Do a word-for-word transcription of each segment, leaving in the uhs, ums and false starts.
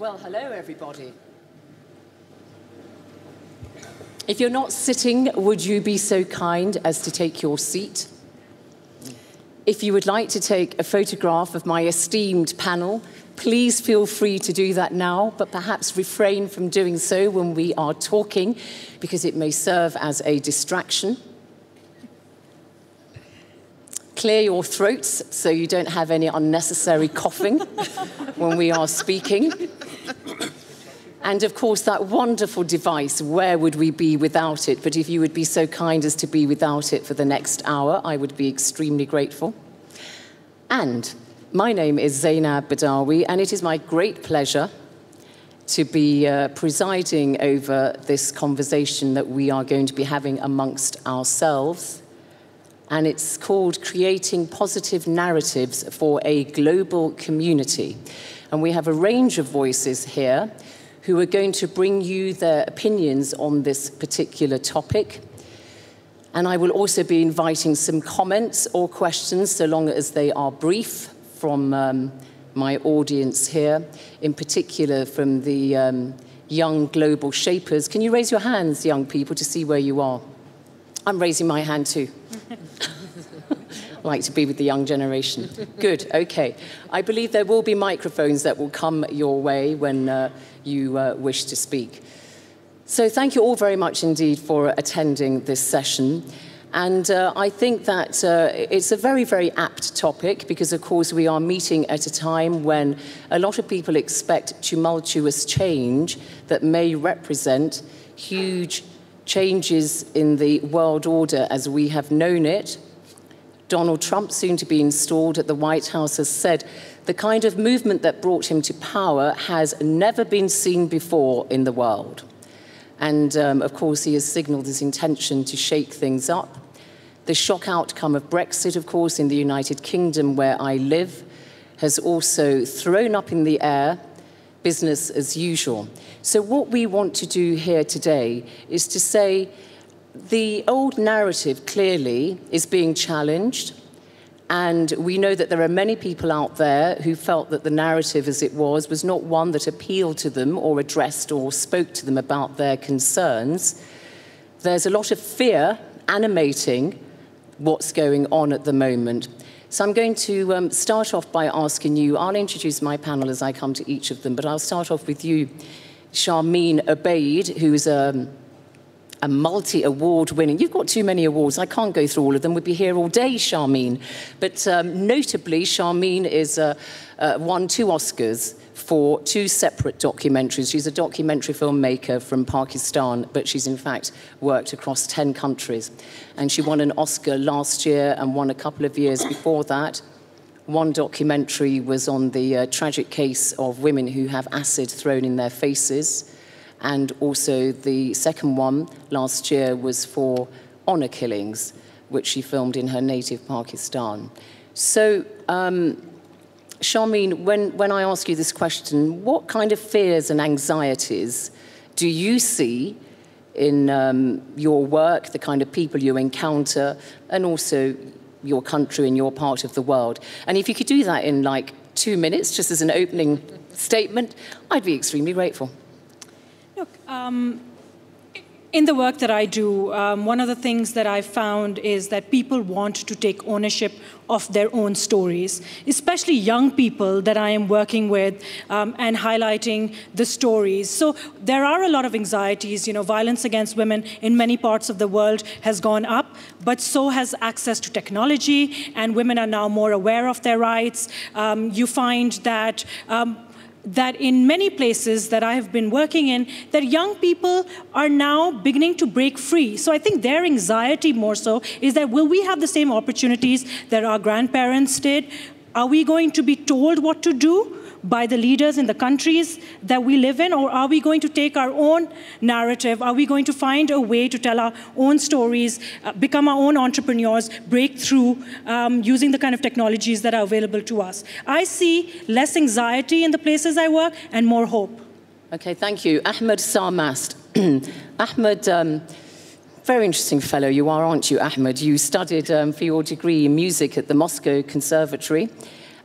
Well, hello, everybody. If you're not sitting, would you be so kind as to take your seat? If you would like to take a photograph of my esteemed panel, please feel free to do that now, but perhaps refrain from doing so when we are talking, because it may serve as a distraction. Clear your throats so you don't have any unnecessary coughing when we are speaking. And of course, that wonderful device, where would we be without it? But if you would be so kind as to be without it for the next hour, I would be extremely grateful. And my name is Zeinab Badawi, and it is my great pleasure to be uh, presiding over this conversation that we are going to be having amongst ourselves. And it's called Creating Positive Narratives for a Global Community. And we have a range of voices here who are going to bring you their opinions on this particular topic. And I will also be inviting some comments or questions, so long as they are brief, from um, my audience here, in particular from the um, young global shapers. Can you raise your hands, young people, to see where you are? I'm raising my hand too. I like to be with the young generation. Good, okay. I believe there will be microphones that will come your way when uh, you uh, wish to speak. So thank you all very much indeed for attending this session. And uh, I think that uh, it's a very, very apt topic because, of course, we are meeting at a time when a lot of people expect tumultuous change that may represent huge changes in the world order as we have known it. Donald Trump, soon to be installed at the White House, has said the kind of movement that brought him to power has never been seen before in the world. And, um, of course, he has signaled his intention to shake things up. The shock outcome of Brexit, of course, in the United Kingdom, where I live, has also thrown up in the air business as usual. So what we want to do here today is to say the old narrative clearly is being challenged, and we know that there are many people out there who felt that the narrative as it was was not one that appealed to them or addressed or spoke to them about their concerns. There's a lot of fear animating what's going on at the moment. So I'm going to um, start off by asking you, I'll introduce my panel as I come to each of them, but I'll start off with you, Sharmeen Obaid, who's a, a multi-award winning, you've got too many awards, I can't go through all of them, we'd be here all day, Sharmeen. But um, notably, Sharmeen is uh, uh, won two Oscars for two separate documentaries. She's a documentary filmmaker from Pakistan, but she's in fact worked across ten countries. And she won an Oscar last year and won a couple of years before that. One documentary was on the uh, tragic case of women who have acid thrown in their faces. And also the second one last year was for honor killings, which she filmed in her native Pakistan. So, um, Sharmeen, when, when I ask you this question, what kind of fears and anxieties do you see in um, your work, the kind of people you encounter, and also your country and your part of the world? And if you could do that in like two minutes, just as an opening statement, I'd be extremely grateful. Look, um, in the work that I do, um, one of the things that I've found is that people want to take ownership of their own stories, especially young people that I am working with um, and highlighting the stories. So there are a lot of anxieties. You know, violence against women in many parts of the world has gone up, but so has access to technology, and women are now more aware of their rights. Um, you find that um, that in many places that I have been working in, that young people are now beginning to break free. So I think their anxiety more so is that will we have the same opportunities that our grandparents did? Are we going to be told what to do by the leaders in the countries that we live in, or are we going to take our own narrative? Are we going to find a way to tell our own stories, uh, become our own entrepreneurs, break through um, using the kind of technologies that are available to us? I see less anxiety in the places I work and more hope. Okay, thank you. Ahmad Sarmast. Ahmad, um, very interesting fellow you are, aren't you, Ahmad? You studied um, for your degree in music at the Moscow Conservatory.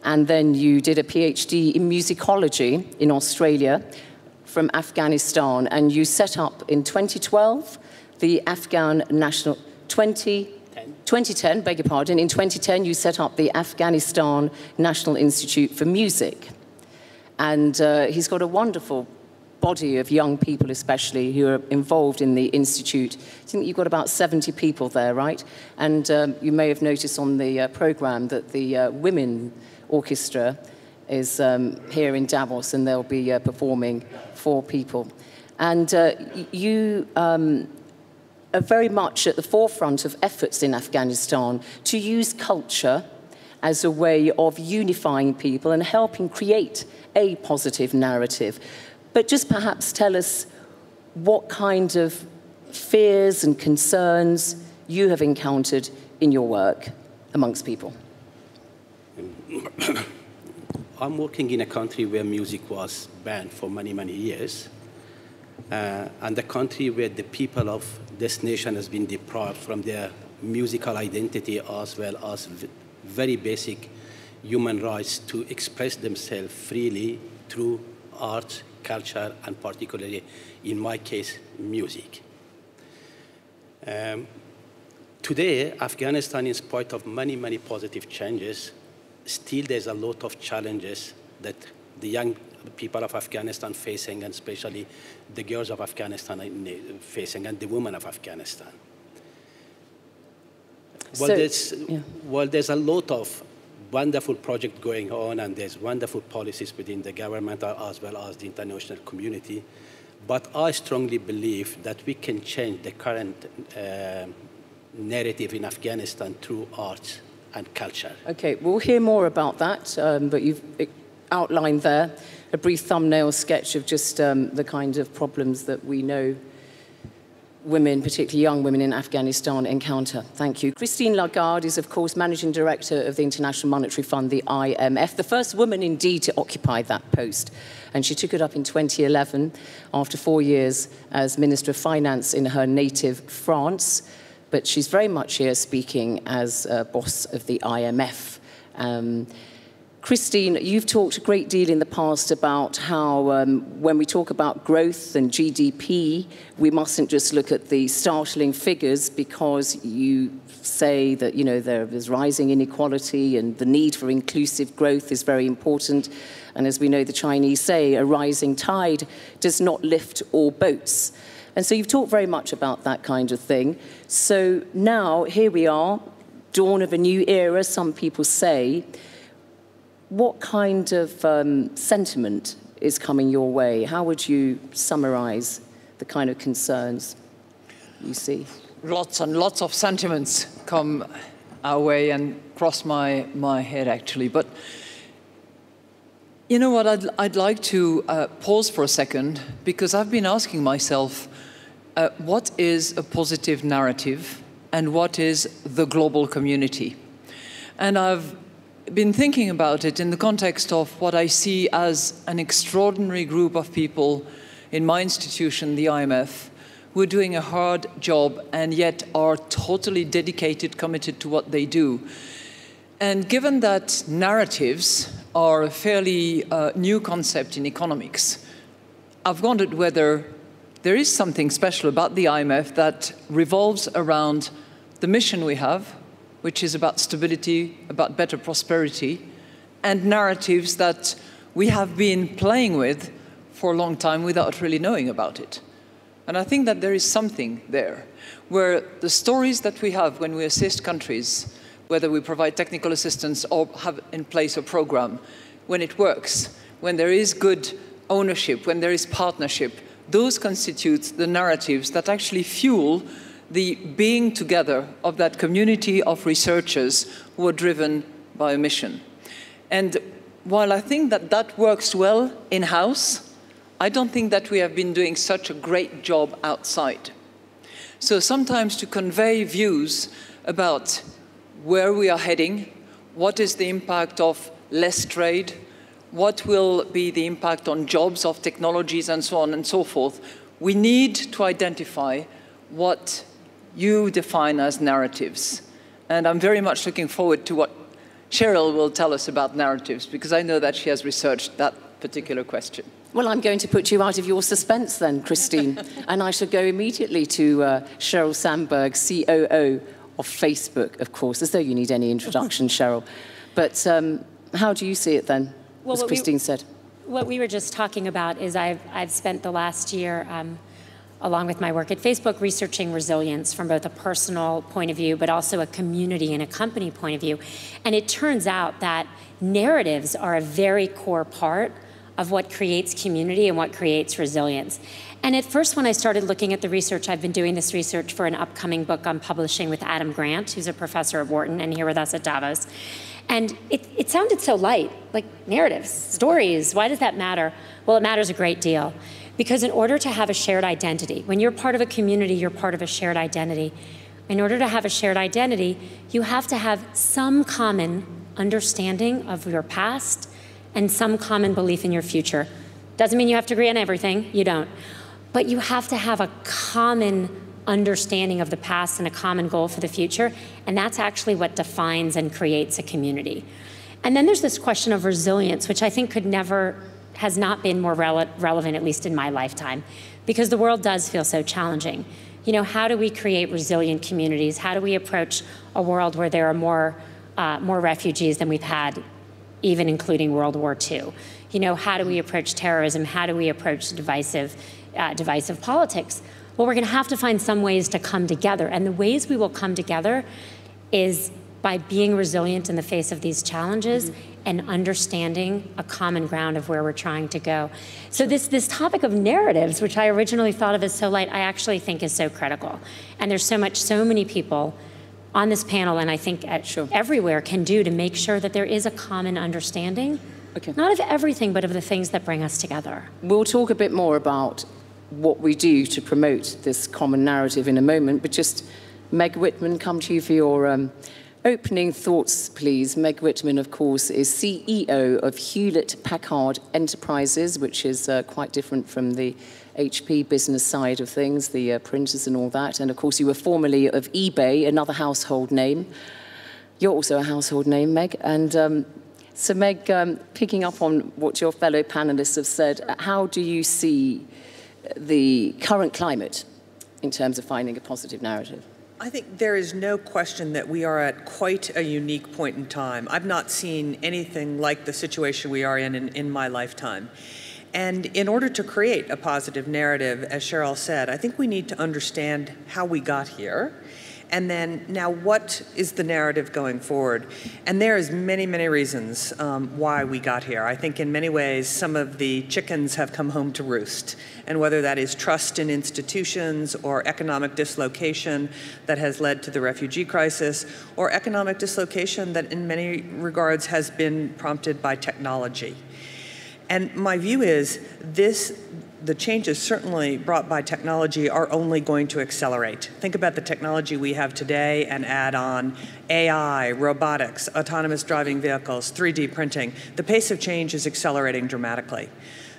and then you did a PhD in musicology in Australia from Afghanistan, and you set up in twenty twelve the Afghan National, twenty ten, beg your pardon, in twenty ten you set up the Afghanistan National Institute for Music. And uh, he's got a wonderful body of young people especially who are involved in the institute. I think you've got about seventy people there, right? And um, you may have noticed on the uh, program that the uh, women orchestra is um, here in Davos, and they'll be uh, performing for people. And uh, you um, are very much at the forefront of efforts in Afghanistan to use culture as a way of unifying people and helping create a positive narrative. But just perhaps tell us what kind of fears and concerns you have encountered in your work amongst people. I'm working in a country where music was banned for many, many years, uh, and a country where the people of this nation has been deprived from their musical identity as well as very basic human rights to express themselves freely through art, culture, and particularly, in my case, music. Um, today, Afghanistan, in spite of many, many positive changes, still there's a lot of challenges that the young people of Afghanistan facing, and especially the girls of Afghanistan are facing, and the women of Afghanistan. Well, so, there's, yeah. well, there's a lot of wonderful projects going on, and there's wonderful policies within the government as well as the international community. But I strongly believe that we can change the current uh, narrative in Afghanistan through art and culture. Okay, we'll hear more about that, um, but you've outlined there a brief thumbnail sketch of just um, the kind of problems that we know women, particularly young women in Afghanistan, encounter. Thank you. Christine Lagarde is, of course, Managing Director of the International Monetary Fund, the I M F, the first woman indeed to occupy that post. And she took it up in twenty eleven after four years as Minister of Finance in her native France. But she's very much here speaking as uh, boss of the I M F. Um, Christine, you've talked a great deal in the past about how um, when we talk about growth and G D P, we mustn't just look at the startling figures, because you say that, you know, there is rising inequality and the need for inclusive growth is very important. And as we know, the Chinese say, a rising tide does not lift all boats. And so you've talked very much about that kind of thing. So now, here we are, dawn of a new era, some people say. What kind of um, sentiment is coming your way? How would you summarize the kind of concerns you see? Lots and lots of sentiments come our way and cross my, my head, actually. But you know what, I'd, I'd like to uh, pause for a second, because I've been asking myself, uh, what is a positive narrative and what is the global community? And I've been thinking about it in the context of what I see as an extraordinary group of people in my institution, the I M F, who are doing a hard job and yet are totally dedicated, committed to what they do. And given that narratives are a fairly uh, new concept in economics, I've wondered whether there is something special about the I M F that revolves around the mission we have, which is about stability, about better prosperity, and narratives that we have been playing with for a long time without really knowing about it. And I think that there is something there, where the stories that we have when we assist countries, whether we provide technical assistance or have in place a program, when it works, when there is good ownership, when there is partnership, those constitute the narratives that actually fuel the being together of that community of researchers who are driven by a mission. And while I think that that works well in-house, I don't think that we have been doing such a great job outside. So sometimes to convey views about where we are heading, what is the impact of less trade, what will be the impact on jobs of technologies and so on and so forth, we need to identify what you define as narratives. And I'm very much looking forward to what Cheryl will tell us about narratives, because I know that she has researched that particular question. Well, I'm going to put you out of your suspense then, Christine, and I shall go immediately to uh, Sheryl Sandberg, C O O of Facebook, of course, as though you need any introduction, Cheryl. But um, how do you see it then, well, as Christine we, said? What we were just talking about is I've, I've spent the last year, um, along with my work at Facebook, researching resilience from both a personal point of view, but also a community and a company point of view. And it turns out that narratives are a very core part of what creates community and what creates resilience. And at first, when I started looking at the research, I've been doing this research for an upcoming book I'm publishing with Adam Grant, who's a professor at Wharton and here with us at Davos. And it, it sounded so light, like narratives, stories, why does that matter? Well, it matters a great deal. Because in order to have a shared identity, when you're part of a community, you're part of a shared identity. In order to have a shared identity, you have to have some common understanding of your past and some common belief in your future. Doesn't mean you have to agree on everything, you don't. But you have to have a common understanding of the past and a common goal for the future, and that's actually what defines and creates a community. And then there's this question of resilience, which I think could never, has not been more rele- relevant, at least in my lifetime, because the world does feel so challenging. You know, how do we create resilient communities? How do we approach a world where there are more, uh, more refugees than we've had, even including World War Two? You know, how do we approach terrorism? How do we approach divisive, uh, divisive politics? Well, we're going to have to find some ways to come together. And the ways we will come together is by being resilient in the face of these challenges mm-hmm. and understanding a common ground of where we're trying to go. So this, this topic of narratives, which I originally thought of as so light, I actually think is so critical. And there's so much, so many people on this panel, and I think at sure. everywhere, can do to make sure that there is a common understanding, okay. not of everything, but of the things that bring us together. We'll talk a bit more about what we do to promote this common narrative in a moment, but just Meg Whitman, come to you for your um, opening thoughts, please. Meg Whitman, of course, is C E O of Hewlett Packard Enterprises, which is uh, quite different from the H P business side of things, the uh, printers and all that. And of course, you were formerly of eBay, another household name. You're also a household name, Meg. And um, so, Meg, um, picking up on what your fellow panelists have said, how do you see the current climate in terms of finding a positive narrative? I think there is no question that we are at quite a unique point in time. I've not seen anything like the situation we are in in, in my lifetime. And in order to create a positive narrative, as Cheryl said, I think we need to understand how we got here. And then now what is the narrative going forward? And there is many, many reasons um, why we got here. I think in many ways some of the chickens have come home to roost. And whether that is trust in institutions or economic dislocation that has led to the refugee crisis, or economic dislocation that in many regards has been prompted by technology. And my view is this, the changes certainly brought by technology are only going to accelerate. Think about the technology we have today and add on A I, robotics, autonomous driving vehicles, three D printing. The pace of change is accelerating dramatically.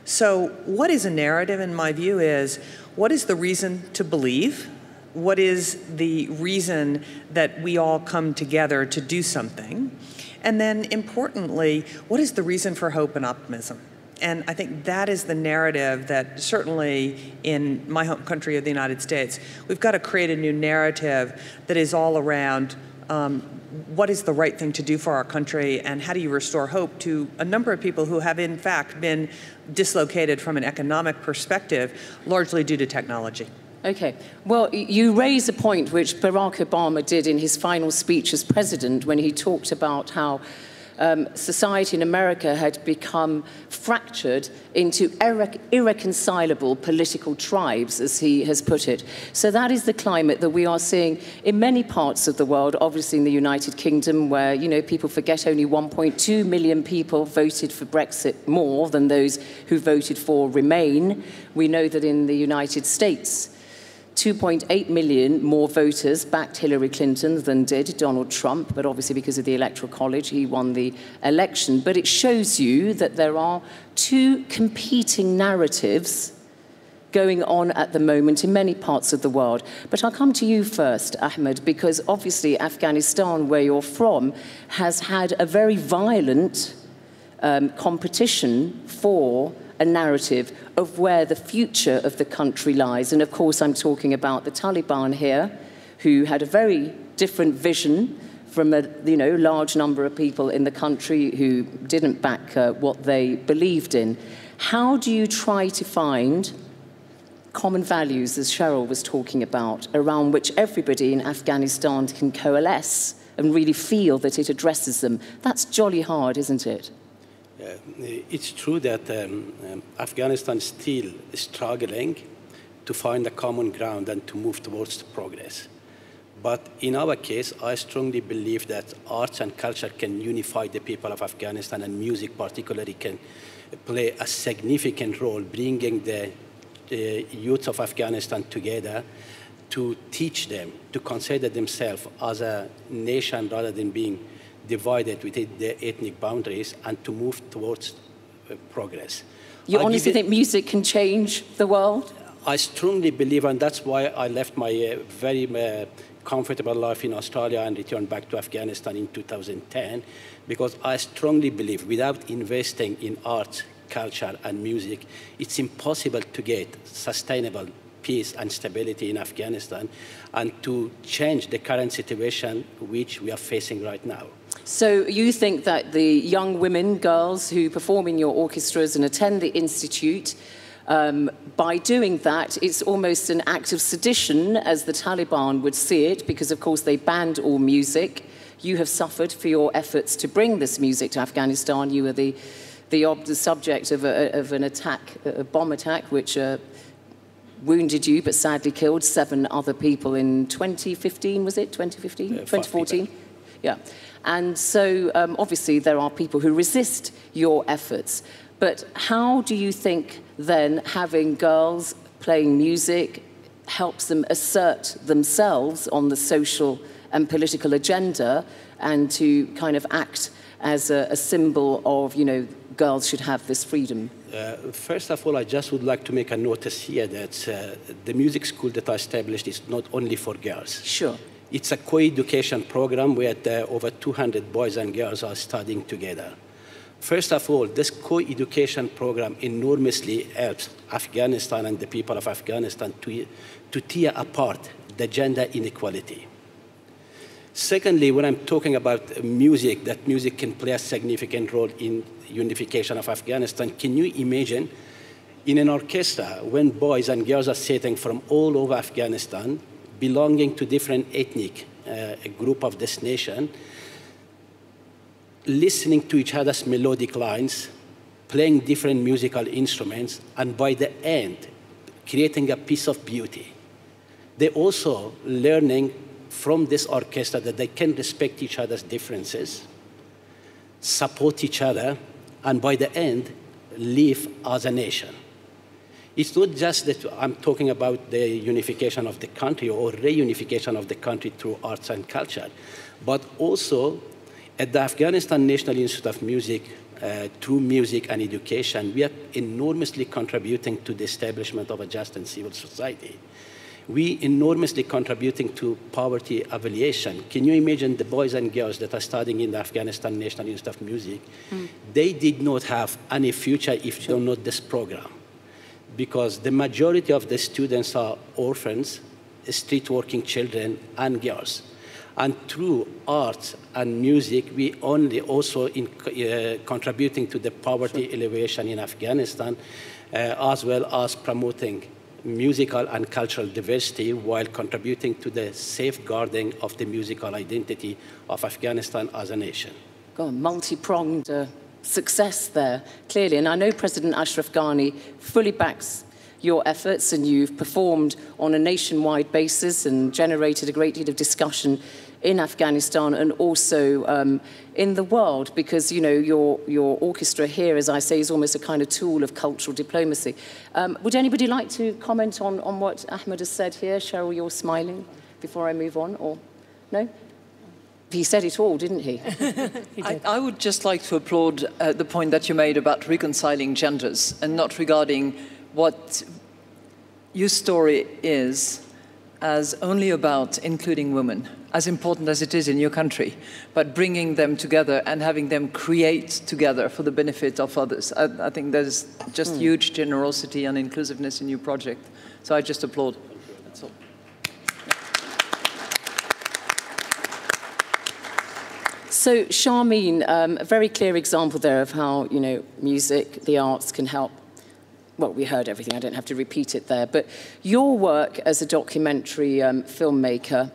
So what is a narrative, in my view, is what is the reason to believe? What is the reason that we all come together to do something? And then importantly, what is the reason for hope and optimism? And I think that is the narrative that certainly in my home country of the United States, we've got to create a new narrative that is all around um, what is the right thing to do for our country and how do you restore hope to a number of people who have in fact been dislocated from an economic perspective, largely due to technology. Okay. Well, you raise a point which Barack Obama did in his final speech as president when he talked about how Um, society in America had become fractured into irre- irreconcilable political tribes, as he has put it. So that is the climate that we are seeing in many parts of the world, obviously in the United Kingdom, where, you know, people forget only one point two million people voted for Brexit more than those who voted for Remain. We know that in the United States, two point eight million more voters backed Hillary Clinton than did Donald Trump, but obviously because of the Electoral College, he won the election. But it shows you that there are two competing narratives going on at the moment in many parts of the world. But I'll come to you first, Ahmad, because obviously Afghanistan, where you're from, has had a very violent um, competition for a narrative of where the future of the country lies. And of course, I'm talking about the Taliban here, who had a very different vision from a you know, large number of people in the country who didn't back uh, what they believed in. How do you try to find common values, as Cheryl was talking about, around which everybody in Afghanistan can coalesce and really feel that it addresses them? That's jolly hard, isn't it? Uh, it's true that um, um, Afghanistan is still struggling to find a common ground and to move towards progress. But in our case, I strongly believe that arts and culture can unify the people of Afghanistan, and music particularly can play a significant role, bringing the, the youth of Afghanistan together to teach them to consider themselves as a nation rather than being divided within their ethnic boundaries, and to move towards uh, progress. You I'll honestly think music can change the world? I strongly believe, and that's why I left my uh, very uh, comfortable life in Australia and returned back to Afghanistan in two thousand ten, because I strongly believe without investing in art, culture, and music, it's impossible to get sustainable peace and stability in Afghanistan and to change the current situation which we are facing right now. So you think that the young women, girls who perform in your orchestras and attend the institute, um, by doing that, it's almost an act of sedition, as the Taliban would see it, because of course they banned all music. You have suffered for your efforts to bring this music to Afghanistan. You were the, the, ob the subject of, a, of an attack, a bomb attack, which uh, wounded you, but sadly killed seven other people in twenty fifteen, was it? twenty fifteen? Uh, twenty fourteen? Yeah. And so, um, obviously, there are people who resist your efforts. But how do you think, then, having girls playing music helps them assert themselves on the social and political agenda and to kind of act as a, a symbol of, you know, girls should have this freedom? Uh, first of all, I just would like to make a notice here that uh, the music school that I established is not only for girls. Sure. It's a co-education program where uh, over two hundred boys and girls are studying together. First of all, this co-education program enormously helps Afghanistan and the people of Afghanistan to, to tear apart the gender inequality. Secondly, when I'm talking about music, that music can play a significant role in unification of Afghanistan, can you imagine in an orchestra when boys and girls are sitting from all over Afghanistan, belonging to different ethnic uh, group of this nation, listening to each other's melodic lines, playing different musical instruments, and by the end, creating a piece of beauty. They're also learning from this orchestra that they can respect each other's differences, support each other, and by the end, live as a nation. It's not just that I'm talking about the unification of the country or reunification of the country through arts and culture, but also at the Afghanistan National Institute of Music, uh, through music and education, we are enormously contributing to the establishment of a just and civil society. We enormously contributing to poverty alleviation. Can you imagine the boys and girls that are studying in the Afghanistan National Institute of Music? Mm. They did not have any future if they don't know this program, because the majority of the students are orphans, street working children, and girls. And through art and music, we only also in, uh, contributing to the poverty alleviation in Afghanistan, uh, as well as promoting musical and cultural diversity while contributing to the safeguarding of the musical identity of Afghanistan as a nation. God, multi-pronged uh, success there, clearly. And I know President Ashraf Ghani fully backs your efforts, and you've performed on a nationwide basis and generated a great deal of discussion in Afghanistan and also um, in the world, because, you know, your, your orchestra here, as I say, is almost a kind of tool of cultural diplomacy. Um, would anybody like to comment on, on what Ahmad has said here? Cheryl, you're smiling before I move on, or no? He said it all, didn't he? he did. I, I would just like to applaud uh, the point that you made about reconciling genders and not regarding what your story is as only about including women, as important as it is in your country, but bringing them together and having them create together for the benefit of others. I, I think there's just mm. huge generosity and inclusiveness in your project. So I just applaud. That's all. So, Sharmeen, um, a very clear example there of how, you know, music, the arts can help. Well, we heard everything, I don't have to repeat it there, but your work as a documentary um, filmmaker,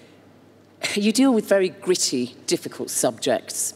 you deal with very gritty, difficult subjects.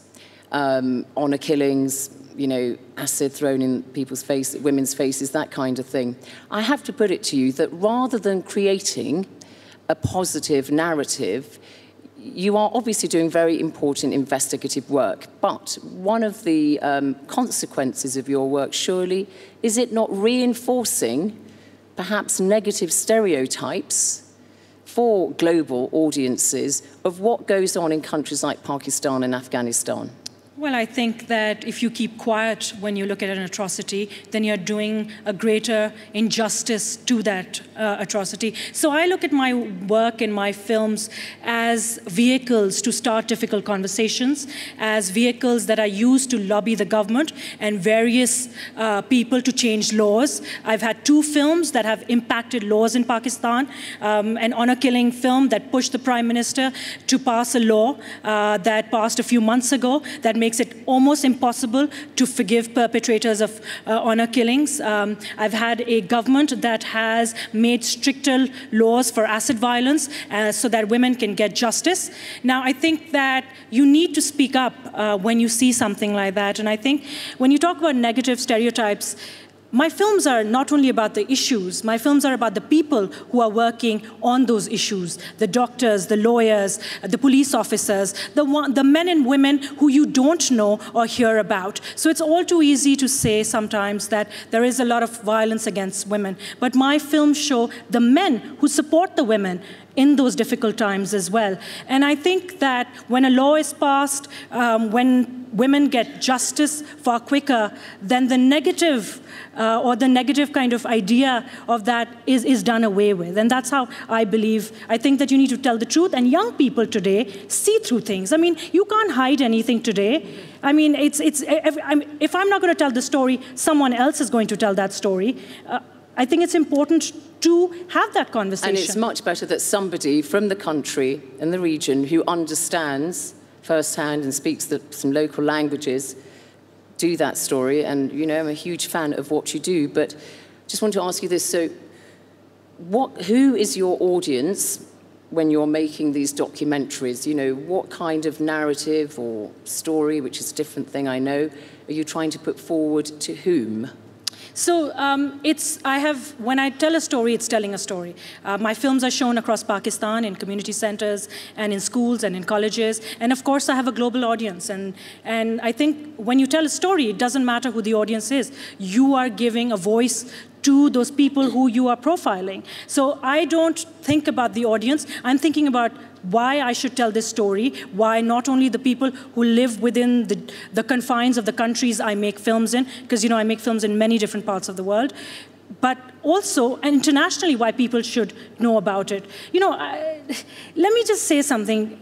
Um, honor killings, you know, acid thrown in people's faces, women's faces, that kind of thing. I have to put it to you that rather than creating a positive narrative, you are obviously doing very important investigative work, but one of the um, consequences of your work, surely, is it not reinforcing perhaps negative stereotypes for global audiences of what goes on in countries like Pakistan and Afghanistan? Well, I think that if you keep quiet when you look at an atrocity, then you're doing a greater injustice to that uh, atrocity. So I look at my work and my films as vehicles to start difficult conversations, as vehicles that are used to lobby the government and various uh, people to change laws. I've had two films that have impacted laws in Pakistan, um, an honor-killing film that pushed the Prime Minister to pass a law uh, that passed a few months ago that makes makes it almost impossible to forgive perpetrators of uh, honor killings. Um, I've had a government that has made stricter laws for acid violence uh, so that women can get justice. Now, I think that you need to speak up uh, when you see something like that. And I think when you talk about negative stereotypes, my films are not only about the issues, my films are about the people who are working on those issues, the doctors, the lawyers, the police officers, the, one, the men and women who you don't know or hear about. So it's all too easy to say sometimes that there is a lot of violence against women. But my films show the men who support the women in those difficult times as well. And I think that when a law is passed, um, when women get justice far quicker, then the negative uh, or the negative kind of idea of that is, is done away with. And that's how I believe, I think that you need to tell the truth. And young people today see through things. I mean, you can't hide anything today. I mean, it's, it's, if, if I'm not going to tell the story, someone else is going to tell that story. Uh, I think it's important to have that conversation. And it's much better that somebody from the country and the region who understands firsthand and speaks the, some local languages do that story. And, you know, I'm a huge fan of what you do. But just want to ask you this. So what, who is your audience when you're making these documentaries? You know, what kind of narrative or story, which is a different thing I know, are you trying to put forward to whom? So um, it's, I have, when I tell a story, it's telling a story. Uh, my films are shown across Pakistan in community centers and in schools and in colleges. And of course, I have a global audience. And, and I think when you tell a story, it doesn't matter who the audience is. You are giving a voice to those people who you are profiling. So I don't think about the audience. I'm thinking about why I should tell this story, why not only the people who live within the, the confines of the countries I make films in, because, you know, I make films in many different parts of the world, but also internationally why people should know about it. You know, I, let me just say something.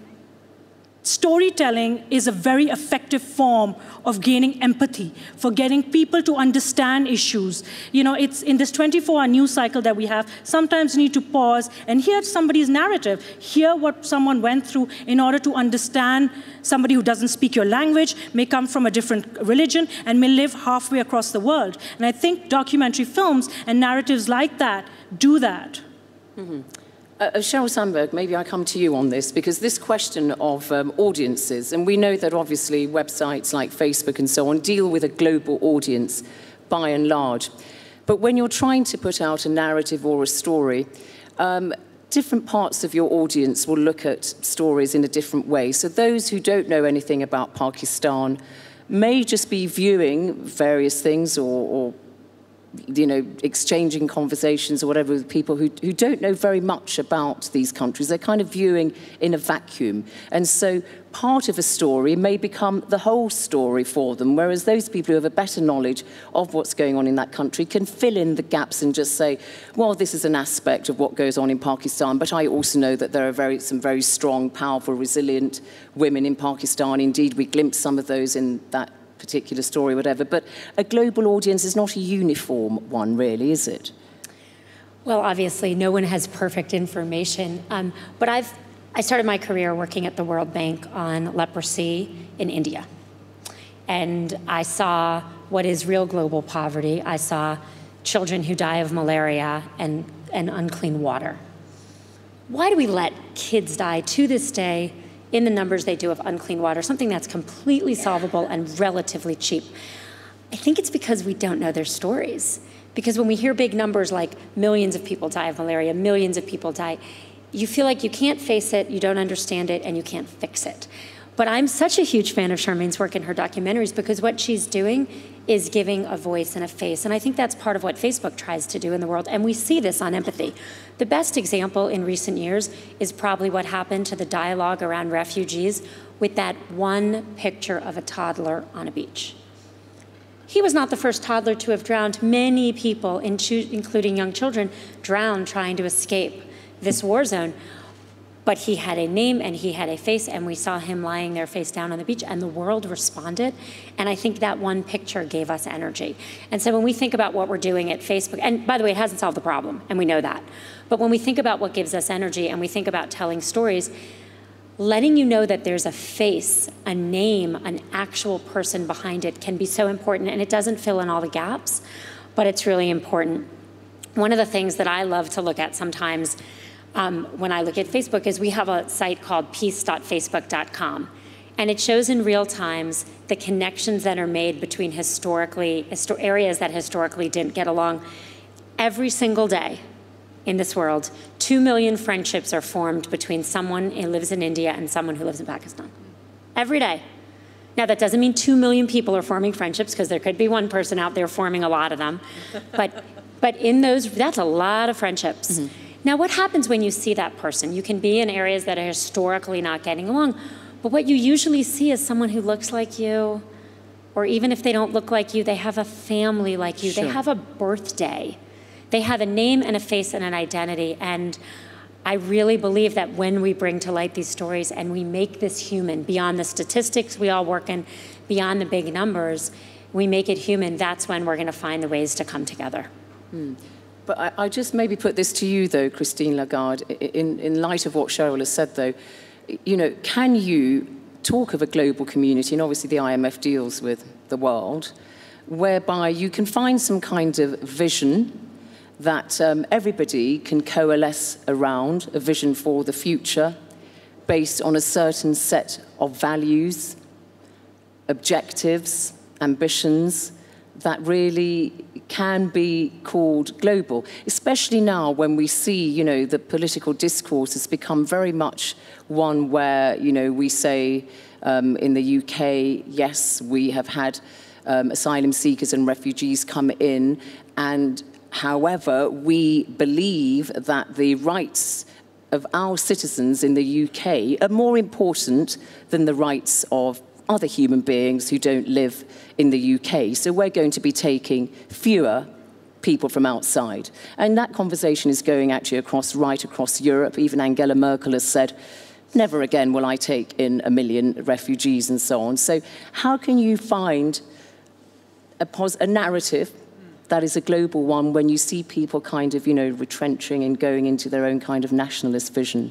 Storytelling is a very effective form of gaining empathy, for getting people to understand issues. You know, it's in this twenty-four hour news cycle that we have, sometimes you need to pause and hear somebody's narrative, hear what someone went through in order to understand somebody who doesn't speak your language, may come from a different religion, and may live halfway across the world. And I think documentary films and narratives like that do that. Mm-hmm. Uh, Sheryl Sandberg, maybe I come to you on this, because this question of um, audiences, and we know that obviously websites like Facebook and so on deal with a global audience by and large. But when you're trying to put out a narrative or a story, um, different parts of your audience will look at stories in a different way. So those who don't know anything about Pakistan may just be viewing various things or, or you know, exchanging conversations or whatever with people who, who don't know very much about these countries. They're kind of viewing in a vacuum. And so part of a story may become the whole story for them, whereas those people who have a better knowledge of what's going on in that country can fill in the gaps and just say, well, this is an aspect of what goes on in Pakistan, but I also know that there are very, some very strong, powerful, resilient women in Pakistan. Indeed, we glimpsed some of those in that particular story, whatever. But a global audience is not a uniform one, really, is it? Well, obviously, no one has perfect information. Um, but I've I started my career working at the World Bank on leprosy in India. And I saw what is real global poverty. I saw children who die of malaria and, and unclean water. Why do we let kids die to this day in the numbers they do of unclean water, something that's completely solvable and relatively cheap? I think it's because we don't know their stories. Because when we hear big numbers like millions of people die of malaria, millions of people die, you feel like you can't face it, you don't understand it, and you can't fix it. But I'm such a huge fan of Sharmeen's work in her documentaries because what she's doing is giving a voice and a face. And I think that's part of what Facebook tries to do in the world. And we see this on empathy. The best example in recent years is probably what happened to the dialogue around refugees with that one picture of a toddler on a beach. He was not the first toddler to have drowned. Many people, including young children, drowned trying to escape this war zone. But he had a name and he had a face, and we saw him lying there face down on the beach, and the world responded. And I think that one picture gave us energy. And so when we think about what we're doing at Facebook, and by the way, it hasn't solved the problem, and we know that. But when we think about what gives us energy and we think about telling stories, letting you know that there's a face, a name, an actual person behind it can be so important. And it doesn't fill in all the gaps, but it's really important. One of the things that I love to look at sometimes Um, when I look at Facebook is we have a site called peace dot facebook dot com. And it shows in real times the connections that are made between historically, histor areas that historically didn't get along. Every single day in this world, two million friendships are formed between someone who lives in India and someone who lives in Pakistan. Every day. Now, that doesn't mean two million people are forming friendships, because there could be one person out there forming a lot of them. But, but in those, that's a lot of friendships. Mm-hmm. Now, what happens when you see that person? You can be in areas that are historically not getting along, but what you usually see is someone who looks like you, or even if they don't look like you, they have a family like you. Sure. They have a birthday. They have a name and a face and an identity. And I really believe that when we bring to light these stories and we make this human, beyond the statistics we all work in, beyond the big numbers, we make it human, that's when we're going to find the ways to come together. Hmm. But I, I just maybe put this to you, though, Christine Lagarde, in, in light of what Cheryl has said, though, you know, can you talk of a global community, and obviously the I M F deals with the world, whereby you can find some kind of vision that um, everybody can coalesce around, a vision for the future based on a certain set of values, objectives, ambitions, that really can be called global, especially now when we see, you know, the political discourse has become very much one where, you know, we say um, in the U K, yes, we have had um, asylum seekers and refugees come in, and however, we believe that the rights of our citizens in the U K are more important than the rights of other human beings who don't live in the U K. So we're going to be taking fewer people from outside. And that conversation is going actually across, right across Europe. Even Angela Merkel has said, never again will I take in a million refugees and so on. So how can you find a, pos a narrative that is a global one when you see people kind of, you know, retrenching and going into their own kind of nationalist vision?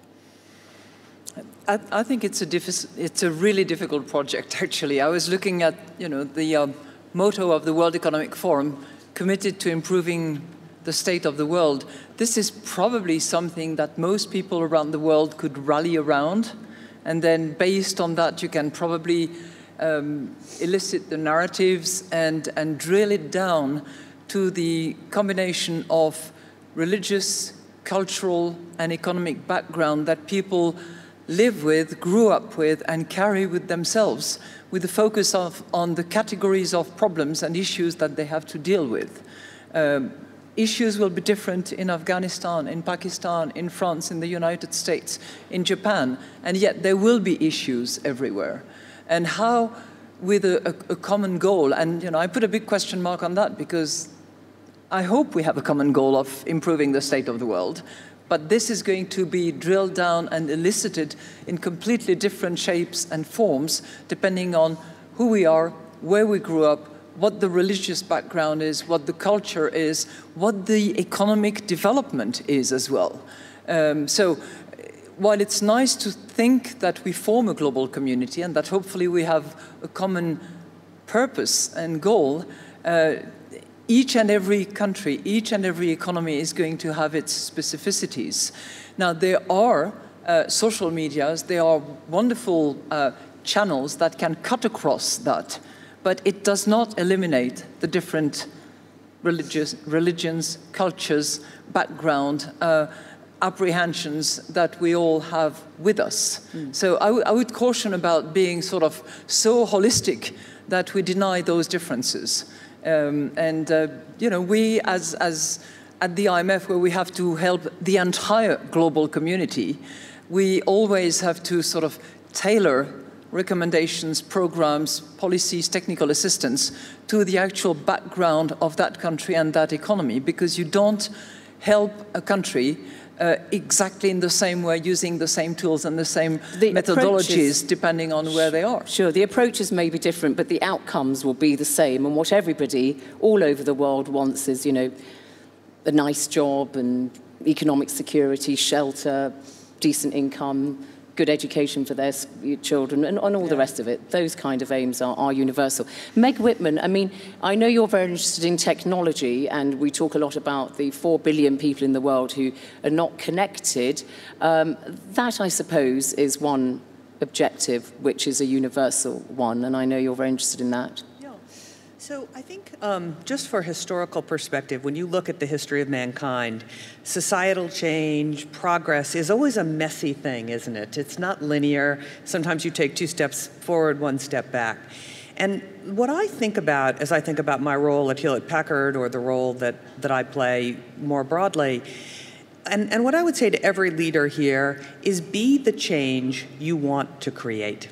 I, I think it's a, it's a really difficult project, actually. I was looking at, you know, the uh, motto of the World Economic Forum, committed to improving the state of the world. This is probably something that most people around the world could rally around. And then based on that, you can probably um, elicit the narratives and, and drill it down to the combination of religious, cultural, and economic background that people live with, grew up with, and carry with themselves, with the focus of, on the categories of problems and issues that they have to deal with. Um, issues will be different in Afghanistan, in Pakistan, in France, in the United States, in Japan, and yet there will be issues everywhere. And how, with a, a, a common goal, and you know, I put a big question mark on that because I hope we have a common goal of improving the state of the world, but this is going to be drilled down and elicited in completely different shapes and forms, depending on who we are, where we grew up, what the religious background is, what the culture is, what the economic development is as well. Um, so while it's nice to think that we form a global community and that hopefully we have a common purpose and goal, uh, each and every country, each and every economy is going to have its specificities. Now, there are uh, social medias, there are wonderful uh, channels that can cut across that, but it does not eliminate the different religious, religions, cultures, background, uh, apprehensions that we all have with us. Mm. So I, I would caution about being sort of so holistic that we deny those differences. Um, and, uh, you know, we as, as at the I M F, where we have to help the entire global community, we always have to sort of tailor recommendations, programs, policies, technical assistance to the actual background of that country and that economy, because you don't help a country uh, exactly in the same way, using the same tools and the same the methodologies, depending on where they are. Sure, the approaches may be different, but the outcomes will be the same. And what everybody all over the world wants is, you know, a nice job and economic security, shelter, decent income, good education for their children, and, and all yeah. the rest of it. Those kind of aims are, are universal. Meg Whitman, I mean, I know you're very interested in technology, and we talk a lot about the four billion people in the world who are not connected. Um, that, I suppose, is one objective, which is a universal one, and I know you're very interested in that. So I think um, just for historical perspective, when you look at the history of mankind, societal change, progress is always a messy thing, isn't it? It's not linear. Sometimes you take two steps forward, one step back. And what I think about, as I think about my role at Hewlett Packard or the role that, that I play more broadly, and, and what I would say to every leader here is be the change you want to create.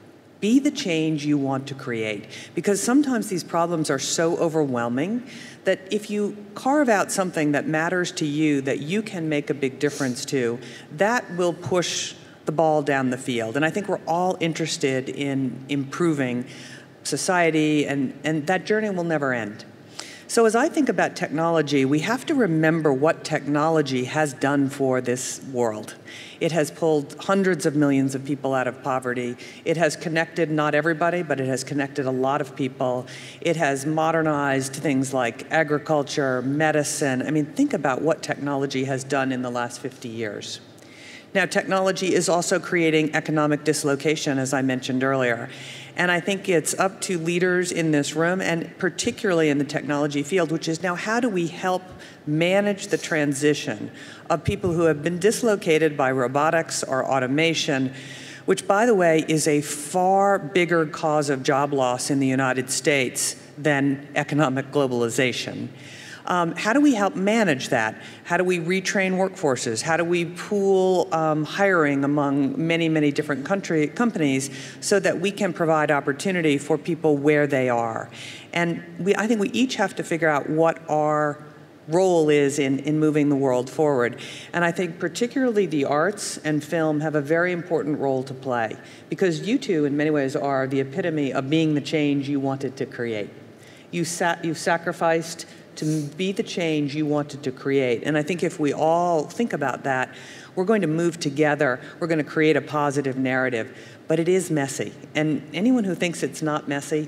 Be the change you want to create, because sometimes these problems are so overwhelming that if you carve out something that matters to you, that you can make a big difference to, that will push the ball down the field. And I think we're all interested in improving society, and, and that journey will never end. So as I think about technology, we have to remember what technology has done for this world. It has pulled hundreds of millions of people out of poverty. It has connected not everybody, but it has connected a lot of people. It has modernized things like agriculture, medicine. I mean, think about what technology has done in the last fifty years. Now, technology is also creating economic dislocation, as I mentioned earlier. And I think it's up to leaders in this room, and particularly in the technology field, which is now how do we help manage the transition of people who have been dislocated by robotics or automation, which, by the way, is a far bigger cause of job loss in the United States than economic globalization. Um, how do we help manage that? How do we retrain workforces? How do we pool um, hiring among many, many different country, companies so that we can provide opportunity for people where they are? And we, I think we each have to figure out what our role is in, in moving the world forward. And I think particularly the arts and film have a very important role to play, because you two, in many ways, are the epitome of being the change you wanted to create. You sa- you've sacrificed to be the change you wanted to create. And I think if we all think about that, we're going to move together, we're going to create a positive narrative. But it is messy. And anyone who thinks it's not messy,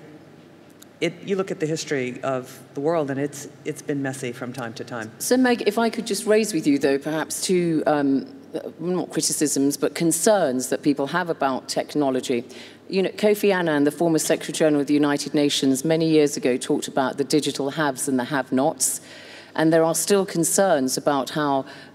it, you look at the history of the world, and it's, it's been messy from time to time. So, Meg, if I could just raise with you, though, perhaps two, um, not criticisms, but concerns that people have about technology. You know, Kofi Annan, the former Secretary General of the United Nations, many years ago talked about the digital haves and the have-nots. And there are still concerns about how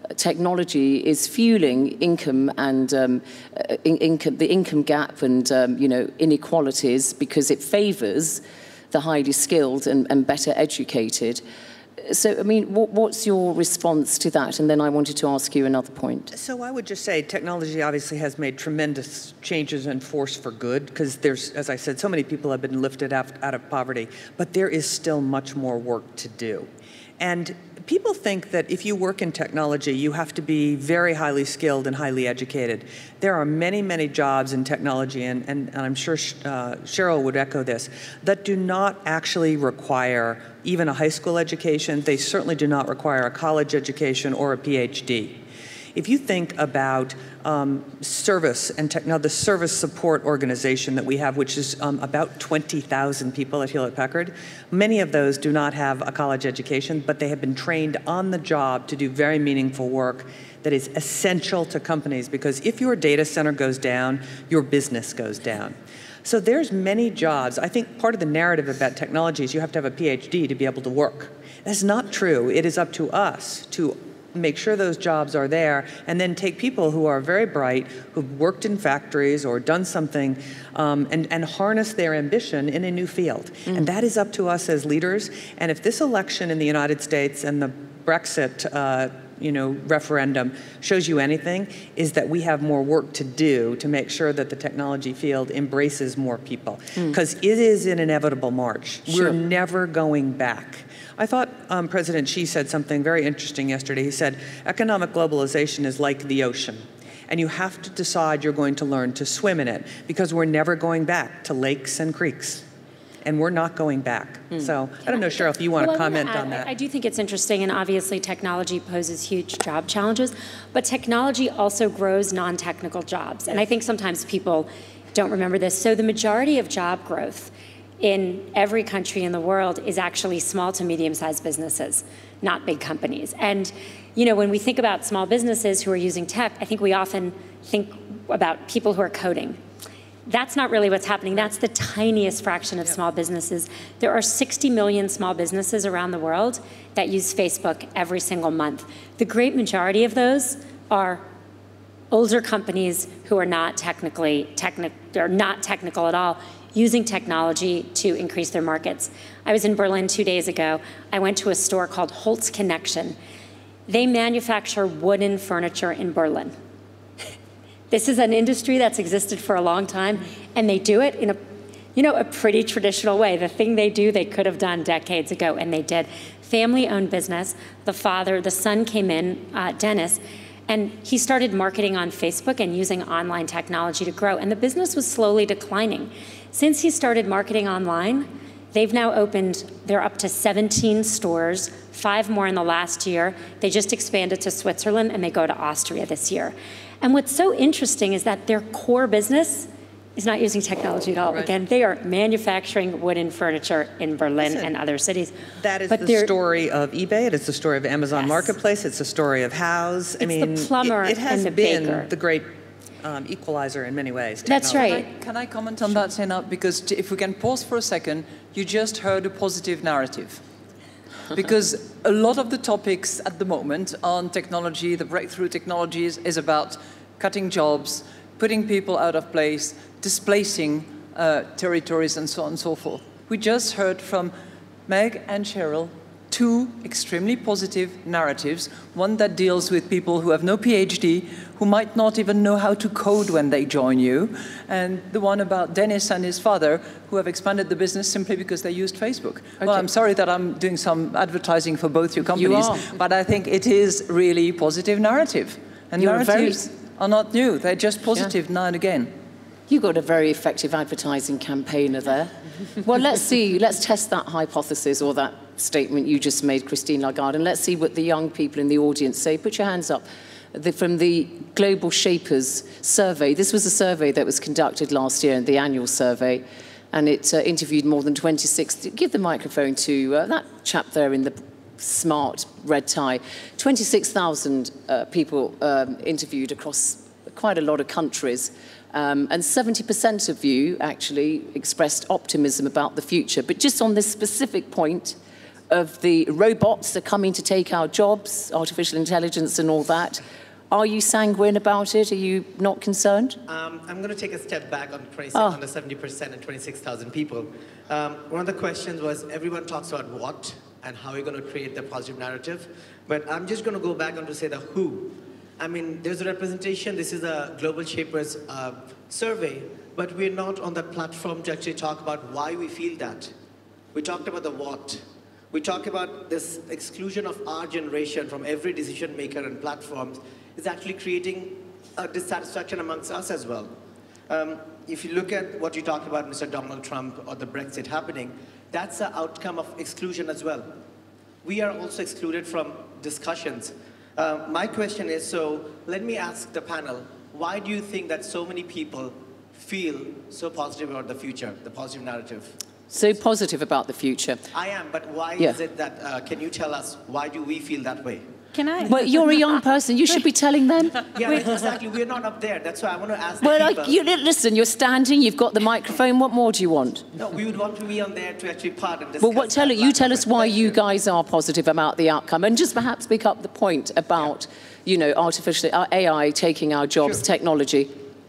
technology is fueling income and um, in, income, the income gap and um, you know, inequalities because it favours the highly skilled and, and better educated. So, I mean, what, what's your response to that? And then I wanted to ask you another point. So I would just say technology obviously has made tremendous changes and force for good because there's, as I said, so many people have been lifted out, out of poverty, but there is still much more work to do. And people think that if you work in technology, you have to be very highly skilled and highly educated. There are many, many jobs in technology, and, and, and I'm sure uh, Cheryl would echo this, that do not actually require even a high school education. They certainly do not require a college education or a PhD. If you think about um, service and techno the service support organization that we have, which is um, about twenty thousand people at Hewlett Packard, many of those do not have a college education, but they have been trained on the job to do very meaningful work that is essential to companies, because if your data center goes down, your business goes down. So there's many jobs. I think part of the narrative about technology is you have to have a PhD to be able to work. That's not true. It is up to us to make sure those jobs are there, and then take people who are very bright, who've worked in factories or done something, um, and, and harness their ambition in a new field. Mm. And that is up to us as leaders. And if this election in the United States and the Brexit uh, you know, referendum shows you anything, is that we have more work to do to make sure that the technology field embraces more people. Because mm. it is an inevitable march. Sure. We're never going back. I thought um, President Xi said something very interesting yesterday. He said, economic globalization is like the ocean, and you have to decide you're going to learn to swim in it, because we're never going back to lakes and creeks, and we're not going back. Mm. So I don't know, Cheryl, if you want well, to comment add, on that. I, I do think it's interesting, and obviously technology poses huge job challenges, but technology also grows non-technical jobs, and I think sometimes people don't remember this. So the majority of job growth in every country in the world is actually small to medium-sized businesses, not big companies. And you know, when we think about small businesses who are using tech, I think we often think about people who are coding. That's not really what's happening. That's the tiniest fraction of yep. small businesses. There are sixty million small businesses around the world that use Facebook every single month. The great majority of those are older companies who are not technically techni- or not technical at all, using technology to increase their markets. I was in Berlin two days ago. I went to a store called Holtz Connection. They manufacture wooden furniture in Berlin. This is an industry that's existed for a long time, and they do it in a, you know, a pretty traditional way. The thing they do, they could have done decades ago, and they did. Family-owned business. The father, the son came in, uh, Dennis, and he started marketing on Facebook and using online technology to grow, and the business was slowly declining. Since he started marketing online, they've now opened, they're up to seventeen stores, five more in the last year. They just expanded to Switzerland, and they go to Austria this year. And what's so interesting is that their core business is not using technology at all. Right. Again, they are manufacturing wooden furniture in Berlin Listen, and other cities. That is but the story of eBay. It is the story of Amazon yes. Marketplace. It's the story of House. I it's mean, the plumber it, it has and the been baker. the great um, equalizer in many ways. That's right. Can I, can I comment on that, Zeinab? Because if we can pause for a second, you just heard a positive narrative. Because a lot of the topics at the moment on technology, the breakthrough technologies, is about cutting jobs, putting people out of place, displacing uh, territories, and so on and so forth. We just heard from Meg and Cheryl two extremely positive narratives, one that deals with people who have no PhD, who might not even know how to code when they join you, and the one about Dennis and his father, who have expanded the business simply because they used Facebook. Okay. Well, I'm sorry that I'm doing some advertising for both your companies, you are. But I think it is really positive narrative. And You're narratives very... are not new. They're just positive yeah. now and again. You got a very effective advertising campaigner there. Well, let's see. Let's test that hypothesis or that statement you just made, Christine Lagarde, and let's see what the young people in the audience say. Put your hands up. The, from the Global Shapers survey. This was a survey that was conducted last year, the annual survey, and it uh, interviewed more than twenty-six. Give the microphone to uh, that chap there in the smart red tie. twenty-six thousand uh, people um, interviewed across quite a lot of countries. Um, and seventy percent of you actually expressed optimism about the future. But just on this specific point, of the robots are coming to take our jobs, artificial intelligence and all that. Are you sanguine about it? Are you not concerned? Um, I'm going to take a step back on twenty-six, oh. under seventy percent and twenty-six thousand people. Um, one of the questions was, everyone talks about what and how you're going to create the positive narrative. But I'm just going to go back on to say the who. I mean, there's a representation. This is a Global Shapers uh, survey, but we're not on that platform to actually talk about why we feel that. We talked about the what. We talk about this exclusion of our generation from every decision maker and platforms is actually creating a dissatisfaction amongst us as well. Um, if you look at what you talk about, Mister Donald Trump or the Brexit happening, that's an outcome of exclusion as well. We are also excluded from discussions. Uh, my question is, so let me ask the panel, why do you think that so many people feel so positive about the future, the positive narrative? So positive about the future. I am, but why yeah. is it that, uh, can you tell us, why do we feel that way? Can I? Well, you're a young person. You should be telling them. Yeah, exactly. We're not up there. That's why I want to ask well, the people. Well, you, listen, you're standing, you've got the microphone. What more do you want? No, we would want to be on there to actually part and discuss. Well, what, tell it, you tell us why you, you guys are positive about the outcome. And just perhaps pick up the point about, yeah. you know, artificial uh, A I taking our jobs, sure. technology.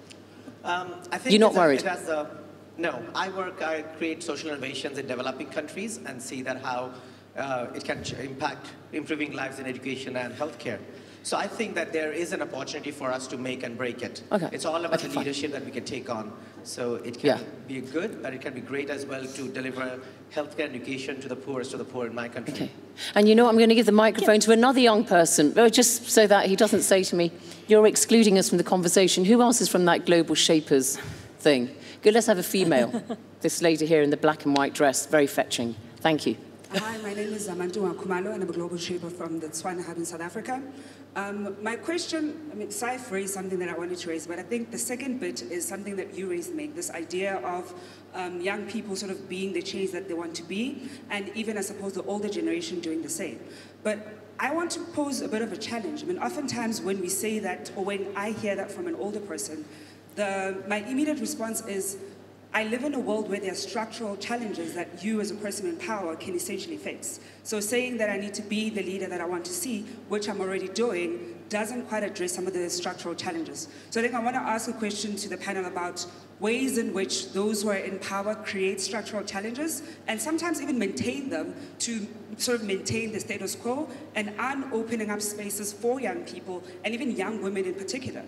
Um, I think you're not worried? It has a, no, I work, I create social innovations in developing countries and see that how uh, it can impact improving lives in education and healthcare. So I think that there is an opportunity for us to make and break it. Okay. It's all about okay, the fine. leadership that we can take on. So it can yeah. be good, but it can be great as well to deliver healthcare and education to the poorest of the poor in my country. Okay. And you know, I'm going to give the microphone yeah. to another young person, just so that he doesn't say to me, you're excluding us from the conversation. Who else is from that Global Shapers thing? Good, let's have a female. This lady here in the black and white dress, very fetching. Thank you. Hi, my name is Amantu Kumalo, and I'm a Global Shaper from the Tswana Hub in South Africa. Um, my question, I mean, Saif raised something that I wanted to raise, but I think the second bit is something that you raised, Meg, this idea of um, young people sort of being the change that they want to be, and even, I suppose, the older generation doing the same. But I want to pose a bit of a challenge. I mean, oftentimes when we say that, or when I hear that from an older person, the, my immediate response is, I live in a world where there are structural challenges that you as a person in power can essentially face. So saying that I need to be the leader that I want to see, which I'm already doing, doesn't quite address some of the structural challenges. So I think I want to ask a question to the panel about ways in which those who are in power create structural challenges and sometimes even maintain them to sort of maintain the status quo and aren't opening up spaces for young people and even young women in particular.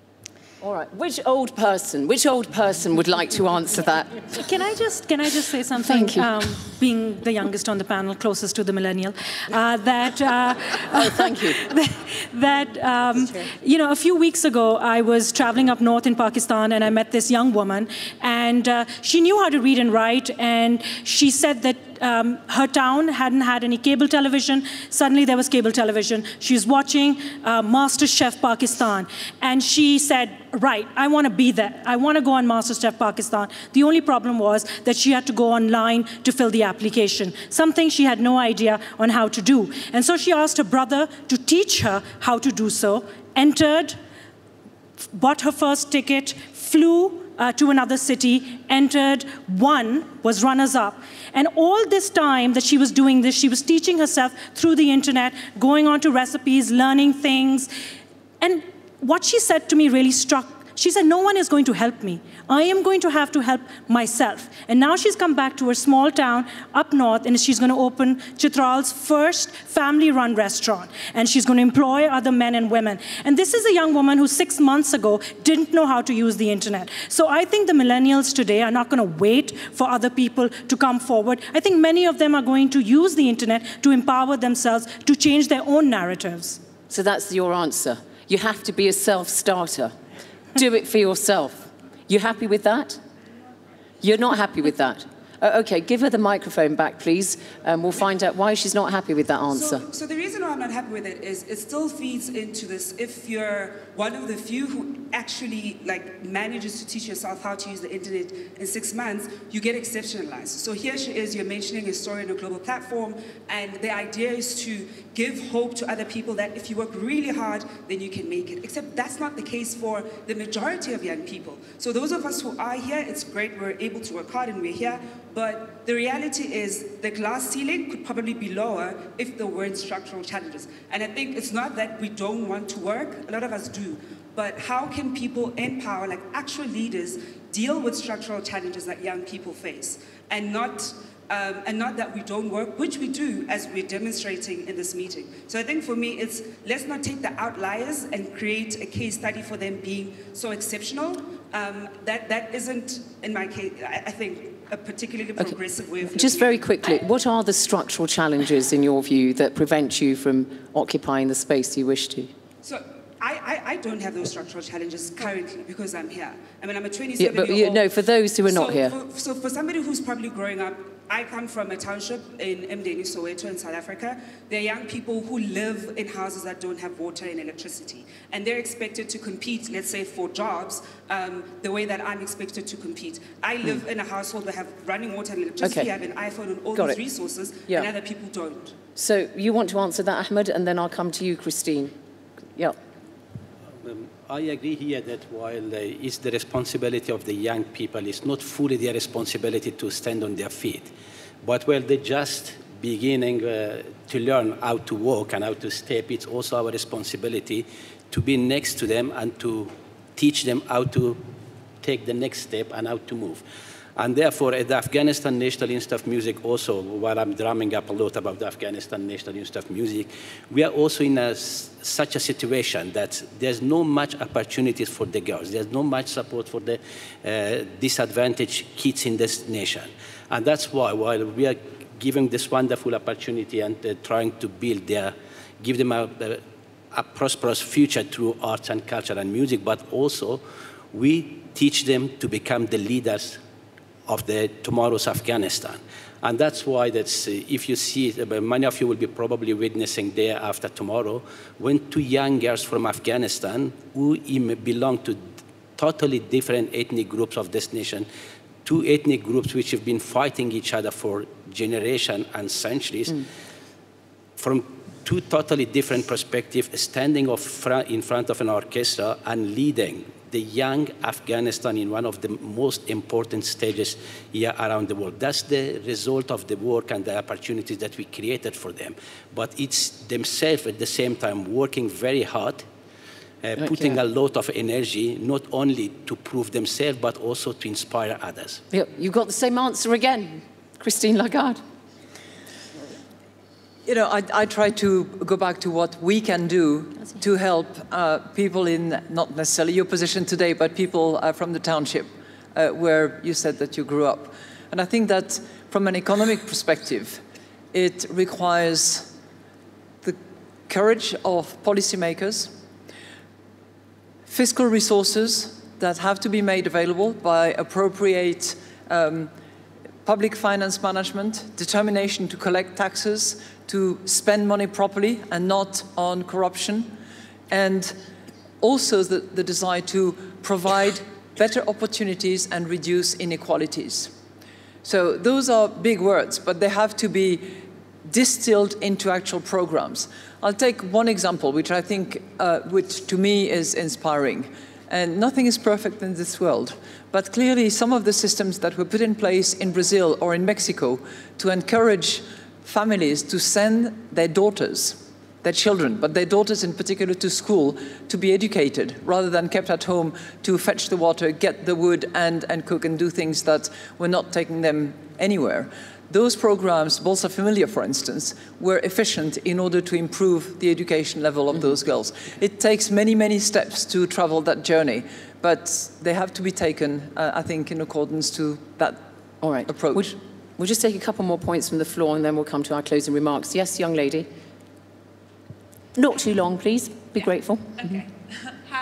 All right. Which old person? Which old person would like to answer that? Can I just can I just say something? Thank you. Um, being the youngest on the panel, closest to the millennial, uh, that uh, oh, thank you. that um, you know, a few weeks ago, I was traveling up north in Pakistan, and I met this young woman, and uh, she knew how to read and write, and she said that. Um, her town hadn't had any cable television. Suddenly there was cable television. She was watching uh, Master Chef Pakistan. And she said, right, I want to be there. I want to go on Master Chef Pakistan. The only problem was that she had to go online to fill the application, something she had no idea on how to do. And so she asked her brother to teach her how to do so, entered, bought her first ticket, flew Uh, to another city, entered, won, was runners-up. And all this time that she was doing this, she was teaching herself through the internet, going on to recipes, learning things. And what she said to me really struck. She said, no one is going to help me. I am going to have to help myself. And now she's come back to her small town up north, and she's going to open Chitral's first family-run restaurant. And she's going to employ other men and women. And this is a young woman who six months ago didn't know how to use the internet. So I think the millennials today are not going to wait for other people to come forward. I think many of them are going to use the internet to empower themselves to change their own narratives. So that's your answer. You have to be a self-starter. Do it for yourself. You happy with that? You're not happy with that? Uh, okay, give her the microphone back, please. Um, we'll find out why she's not happy with that answer. So, so the reason why I'm not happy with it is it still feeds into this, if you're one of the few who actually like manages to teach yourself how to use the internet in six months, you get exceptionalized. So here she is, you're mentioning a story on a global platform, and the idea is to give hope to other people that if you work really hard, then you can make it. Except that's not the case for the majority of young people. So those of us who are here, it's great, we're able to work hard and we're here, but the reality is the glass ceiling could probably be lower if there weren't structural challenges. And I think it's not that we don't want to work, a lot of us do, but how can people in power, like actual leaders, deal with structural challenges that young people face, and not, um, and not that we don't work, which we do, as we're demonstrating in this meeting. So I think for me, it's let's not take the outliers and create a case study for them being so exceptional. Um, that, that isn't, in my case, I, I think, a particularly progressive okay. way of Just very quickly, what are the structural challenges, in your view, that prevent you from occupying the space you wish to? So I, I, I don't have those structural challenges currently because I'm here. I mean, I'm a twenty-seven yeah, but year old. You, no, for those who are so not here. For, so for somebody who's probably growing up, I come from a township in Mdeni, Soweto in South Africa. There are young people who live in houses that don't have water and electricity. And they're expected to compete, let's say, for jobs, um, the way that I'm expected to compete. I live mm. in a household that have running water and electricity, okay. I have an iPhone and all Got these it. resources, yeah. and other people don't. So you want to answer that, Ahmad, and then I'll come to you, Christine. Yeah. Um, I agree here that while uh, it's the responsibility of the young people, it's not fully their responsibility to stand on their feet. But while they're just beginning uh, to learn how to walk and how to step, it's also our responsibility to be next to them and to teach them how to take the next step and how to move. And therefore, at the Afghanistan National Institute of Music also, while I'm drumming up a lot about the Afghanistan National Institute of Music, we are also in a, such a situation that there's no much opportunities for the girls. There's no much support for the uh, disadvantaged kids in this nation. And that's why, while we are giving this wonderful opportunity and uh, trying to build their, give them a, a, a prosperous future through arts and culture and music, but also we teach them to become the leaders of the tomorrow's Afghanistan. And that's why that's, uh, if you see it, uh, many of you will be probably witnessing day after tomorrow, when two young girls from Afghanistan who belong to totally different ethnic groups of this nation, two ethnic groups which have been fighting each other for generations and centuries, mm. from two totally different perspectives, standing of fr in front of an orchestra and leading the young Afghanistan in one of the most important stages here around the world. That's the result of the work and the opportunities that we created for them. But it's themselves at the same time working very hard, uh, putting a lot of energy, not only to prove themselves, but also to inspire others. Yep, you've got the same answer again, Christine Lagarde. You know, I, I try to go back to what we can do to help uh, people in, not necessarily your position today, but people uh, from the township uh, where you said that you grew up. And I think that from an economic perspective, it requires the courage of policymakers, fiscal resources that have to be made available by appropriate um, public finance management, determination to collect taxes, to spend money properly and not on corruption, and also the, the desire to provide better opportunities and reduce inequalities. So those are big words, but they have to be distilled into actual programs. I'll take one example, which I think, uh, which to me is inspiring. And nothing is perfect in this world. But clearly, some of the systems that were put in place in Brazil or in Mexico to encourage families to send their daughters, their children, but their daughters in particular to school to be educated rather than kept at home to fetch the water, get the wood and, and cook and do things that were not taking them anywhere. Those programs, Bolsa Familia, for instance, were efficient in order to improve the education level of those girls. It takes many, many steps to travel that journey, but they have to be taken, uh, I think, in accordance to that All right. approach. We'll, we'll just take a couple more points from the floor and then we'll come to our closing remarks. Yes, young lady. Not too long, please. Be yeah. grateful. Okay. Mm-hmm. Hi, my name is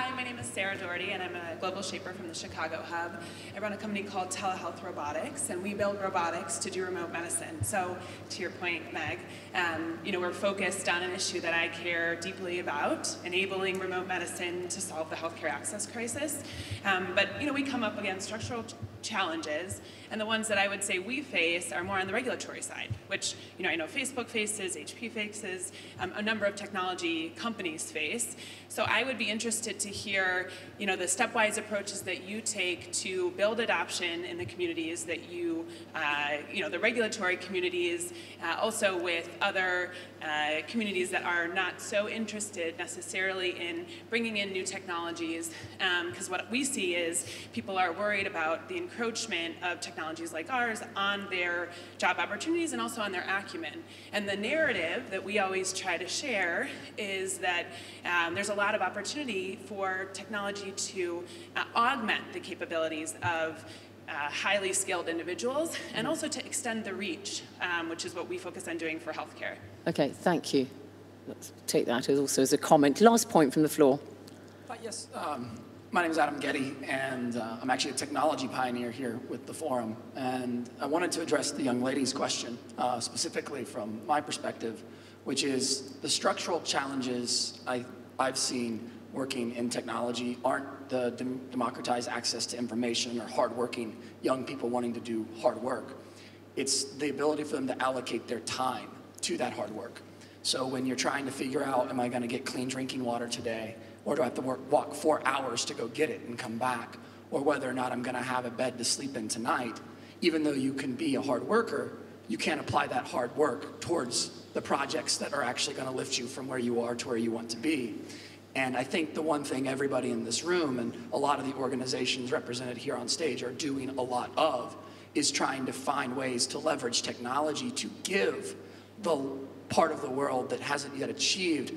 Sarah Doherty, and I'm a global shaper from the Chicago hub. I run a company called Telehealth Robotics, and we build robotics to do remote medicine. So, to your point, Meg, um, you know, we're focused on an issue that I care deeply about, enabling remote medicine to solve the healthcare access crisis. Um, but, you know, we come up against structural challenges, and the ones that I would say we face are more on the regulatory side, which, you know, I know Facebook faces, H P faces, um, a number of technology companies face. So I would be interested to hear, you know, the stepwise approaches that you take to build adoption in the communities that you, uh, you know, the regulatory communities, uh, also with other uh, communities that are not so interested necessarily in bringing in new technologies, because um, what we see is people are worried about the encroachment of technologies like ours on their job opportunities and also on their acumen. And the narrative that we always try to share is that um, there's a lot of opportunity for technology to uh, augment the capabilities of uh, highly skilled individuals and also to extend the reach, um, which is what we focus on doing for healthcare. Okay, thank you. Let's take that as also as a comment. Last point from the floor. Uh, yes, um, my name is Adam Getty, and uh, I'm actually a technology pioneer here with the forum. And I wanted to address the young lady's question, uh, specifically from my perspective, which is the structural challenges I, I've seen working in technology aren't the dem democratized access to information or hardworking young people wanting to do hard work. It's the ability for them to allocate their time to that hard work. So when you're trying to figure out, am I going to get clean drinking water today? Or do I have to work, walk four hours to go get it and come back? Or whether or not I'm going to have a bed to sleep in tonight, even though you can be a hard worker, you can't apply that hard work towards the projects that are actually going to lift you from where you are to where you want to be. And I think the one thing everybody in this room and a lot of the organizations represented here on stage are doing a lot of is trying to find ways to leverage technology to give the part of the world that hasn't yet achieved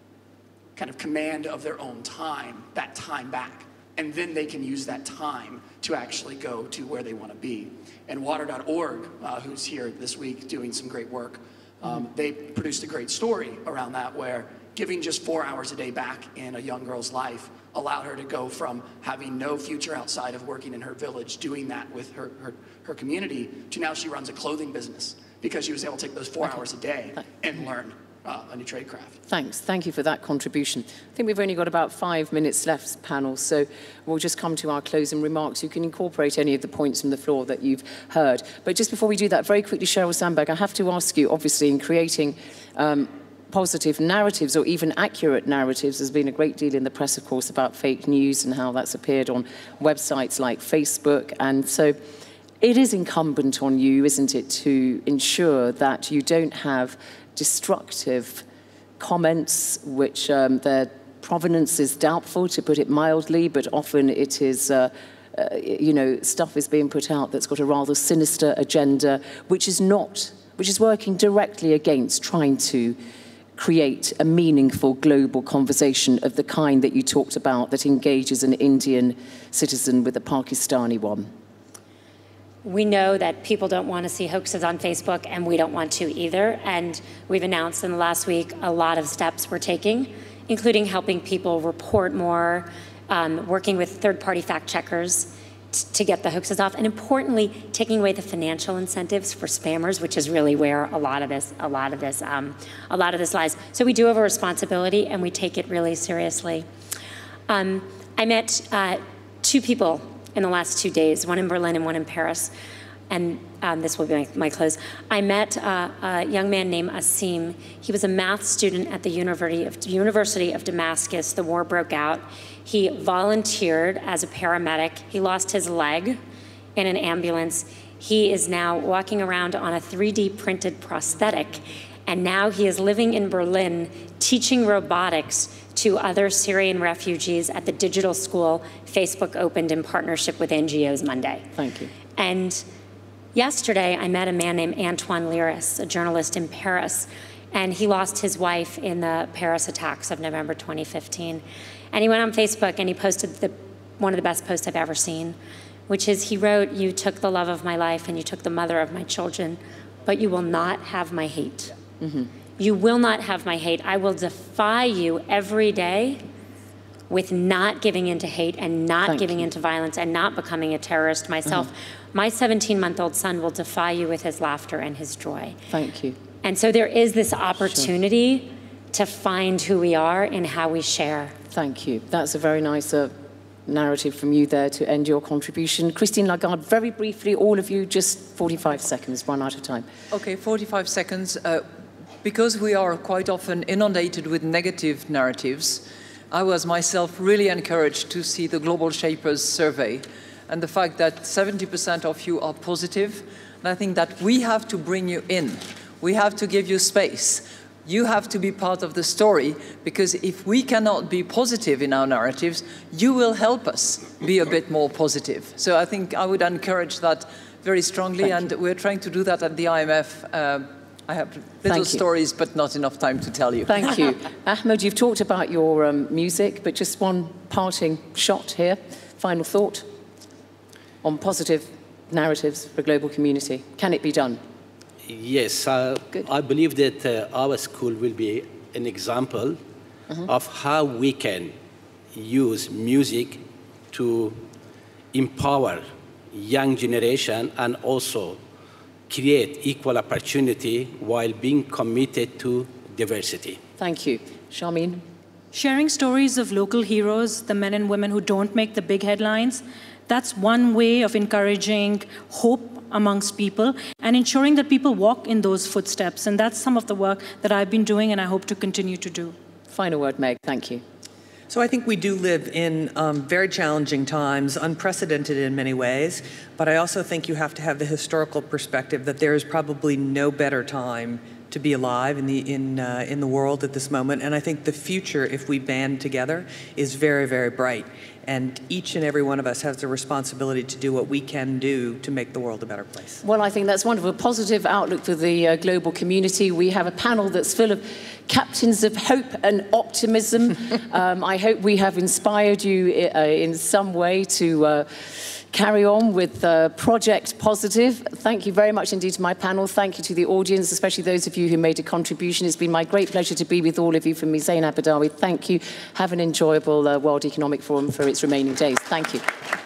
kind of command of their own time, that time back. And then they can use that time to actually go to where they want to be. And water dot org, uh, who's here this week doing some great work, um, mm-hmm. they produced a great story around that where giving just four hours a day back in a young girl's life allowed her to go from having no future outside of working in her village, doing that with her, her, her community, to now she runs a clothing business because she was able to take those four okay. hours a day and learn uh, a new trade craft. Thanks. Thank you for that contribution. I think we've only got about five minutes left, panel, so we'll just come to our closing remarks. You can incorporate any of the points from the floor that you've heard. But just before we do that, very quickly, Sheryl Sandberg, I have to ask you, obviously, in creating um, positive narratives or even accurate narratives, there's been a great deal in the press, of course, about fake news and how that's appeared on websites like Facebook. And so it is incumbent on you, isn't it, to ensure that you don't have destructive comments which um, their provenance is doubtful, to put it mildly, but often it is, uh, uh, you know, stuff is being put out that's got a rather sinister agenda, which is not, which is working directly against trying to create a meaningful global conversation of the kind that you talked about that engages an Indian citizen with a Pakistani one. We know that people don't want to see hoaxes on Facebook, and we don't want to either. And we've announced in the last week a lot of steps we're taking, including helping people report more, um, working with third-party fact checkers to get the hoaxes off, and importantly, taking away the financial incentives for spammers, which is really where a lot of this, a lot of this, um, a lot of this lies. So we do have a responsibility, and we take it really seriously. Um, I met uh, two people in the last two days, one in Berlin and one in Paris, and um, this will be my, my close. I met uh, a young man named Asim. He was a math student at the University of, University of Damascus. The war broke out. He volunteered as a paramedic. He lost his leg in an ambulance. He is now walking around on a three D printed prosthetic, and now he is living in Berlin teaching robotics to other Syrian refugees at the digital school Facebook opened in partnership with N G Os Monday. Thank you. And yesterday, I met a man named Antoine Liris, a journalist in Paris, and he lost his wife in the Paris attacks of November twenty fifteen. And he went on Facebook and he posted the, one of the best posts I've ever seen, which is he wrote, "You took the love of my life and you took the mother of my children, but you will not have my hate." Mm-hmm. You will not have my hate. I will defy you every day with not giving into hate and not Thank giving you. into violence and not becoming a terrorist myself. Mm-hmm. My seventeen-month-old son will defy you with his laughter and his joy. Thank you. And so there is this opportunity sure. to find who we are in how we share. Thank you. That's a very nice uh, narrative from you there to end your contribution. Christine Lagarde, very briefly, all of you, just forty-five seconds, one at a time. Okay, forty-five seconds. Uh, because we are quite often inundated with negative narratives, I was myself really encouraged to see the Global Shapers survey and the fact that seventy percent of you are positive. And I think that we have to bring you in. We have to give you space. You have to be part of the story, because if we cannot be positive in our narratives, you will help us be a bit more positive. So I think I would encourage that very strongly, Thank and you. We're trying to do that at the I M F. Uh, I have little stories, but not enough time to tell you. Thank you. Ahmad, you've talked about your um, music, but just one parting shot here. Final thought on positive narratives for global community. Can it be done? Yes, uh, I believe that uh, our school will be an example mm-hmm. of how we can use music to empower young generation and also create equal opportunity while being committed to diversity. Thank you. Sharmeen? Sharing stories of local heroes, the men and women who don't make the big headlines, that's one way of encouraging hope amongst people and ensuring that people walk in those footsteps. And that's some of the work that I've been doing and I hope to continue to do. Final word, Meg. Thank you. So I think we do live in um, very challenging times, unprecedented in many ways, but I also think you have to have the historical perspective that there is probably no better time to be alive in the, in, uh, in the world at this moment. And I think the future, if we band together, is very, very bright. And each and every one of us has the responsibility to do what we can do to make the world a better place. Well, I think that's wonderful. A positive outlook for the uh, global community. We have a panel that's full of captains of hope and optimism. um, I hope we have inspired you uh, in some way to uh, carry on with uh, Project Positive. Thank you very much indeed to my panel. Thank you to the audience, especially those of you who made a contribution. It's been my great pleasure to be with all of you. From me, Zeinab, Badawi, thank you. Have an enjoyable uh, World Economic Forum for its remaining days. Thank you.